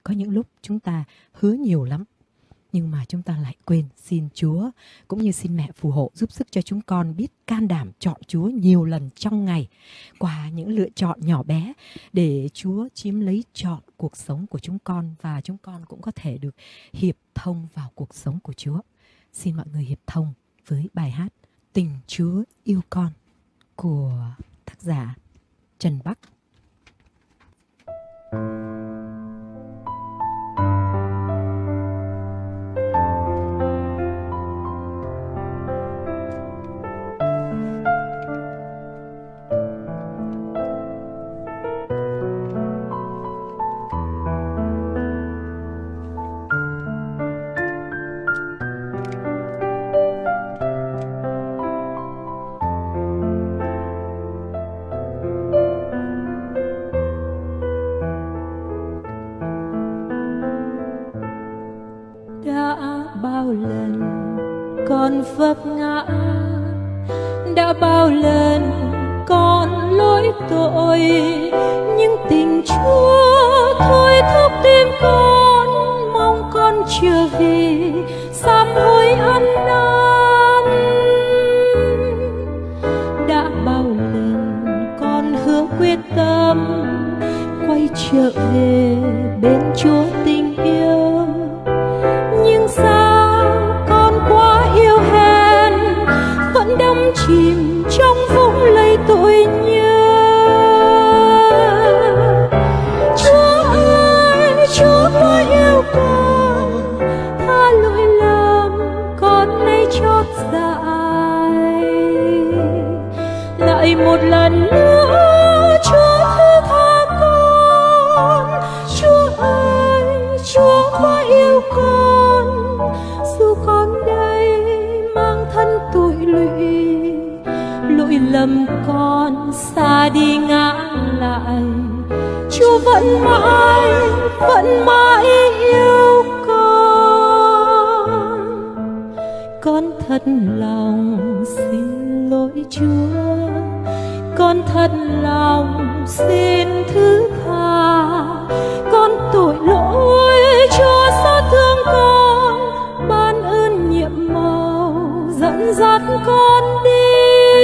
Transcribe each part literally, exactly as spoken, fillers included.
có những lúc chúng ta hứa nhiều lắm, nhưng mà chúng ta lại quên. Xin Chúa cũng như xin mẹ phù hộ giúp sức cho chúng con biết can đảm chọn Chúa nhiều lần trong ngày qua những lựa chọn nhỏ bé, để Chúa chiếm lấy trọn cuộc sống của chúng con, và chúng con cũng có thể được hiệp thông vào cuộc sống của Chúa. Xin mọi người hiệp thông với bài hát Tình Chúa Yêu Con của tác giả Trần Bắc. Bao lần con vấp ngã, đã bao lần con lỗi tội, nhưng tình Chúa thôi thúc tim con, mong con trở về sám hối ăn năn. Đã bao lần con hứa quyết tâm quay trở về bên Chúa tình yêu, nhưng sao con quá yêu hèn, vẫn đắm chìm trong vũng lầy tội nhơ. Chúa ơi, Chúa quá yêu con, tha lỗi lầm con nay chót dại. Lại một lần nữa Chúa thứ tha con. Chúa ơi, Chúa quá yêu con, dù con đây mang thân tội lụy, lỗi lầm con xa đi ngã lại, Chúa vẫn mãi vẫn mãi yêu con. Con thật lòng xin lỗi Chúa, con thật lòng xin thứ tha, con tội lỗi Chúa xót thương con, ban ơn nhiệm màu dẫn dắt con đi.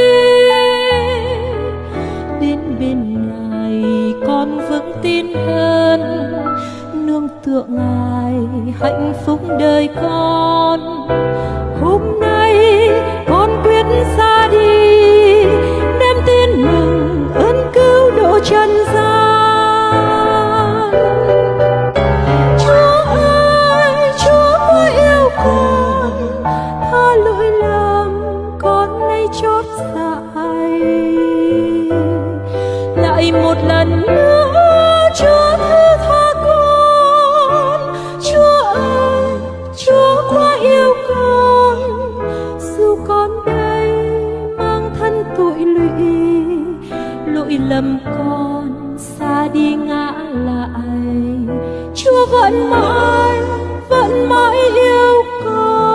Đến bên Ngài con vững tin hơn, nương tựa Ngài hạnh phúc đời con. Hôm nay con quyết ra đi, đem tin mừng ơn cứu độ trần gian. Chúa ơi, Chúa quá yêu con, tha lỗi lầm con nay chót dại. Lại một lần nữa Chúa thứ tha con. Chúa ơi, Chúa quá yêu con, dù con đây mang thân tội lụy, lỗi lầm con xa đi ngã lại, Chúa vẫn mãi vẫn mãi yêu con.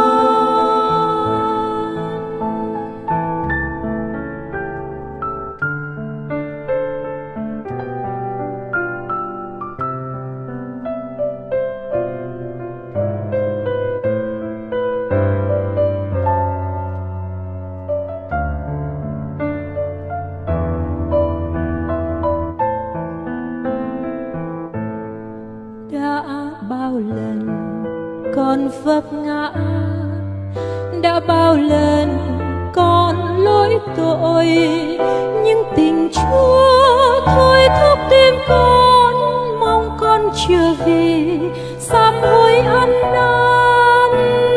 Đã bao lần con vấp ngã, đã bao lần con lỗi tội, nhưng tình Chúa thôi thúc tim con, mong con trở về sám hối ăn năn.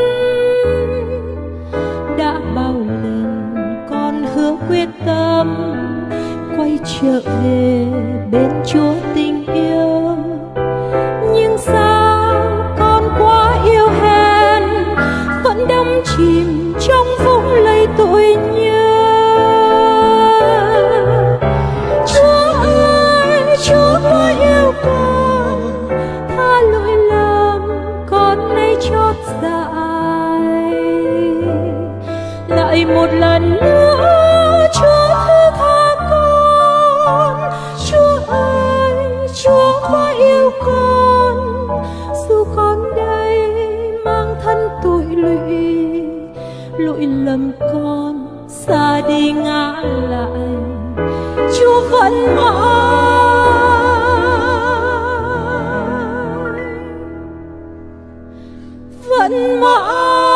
Đã bao lần con hứa quyết tâm quay trở về bên Chúa tình yêu, nhưng sao con quá yêu hèn, vẫn đắm chìm trong vũng lầy tội nhơ. Chúa ơi, Chúa quá yêu con, tha lỗi lầm con nay chót dại. Lại một lần nữa Chúa thứ tha con. Chúa ơi, Chúa quá yêu con, lỗi lầm con xa đi ngã lại, Chúa vẫn mãi vẫn mãi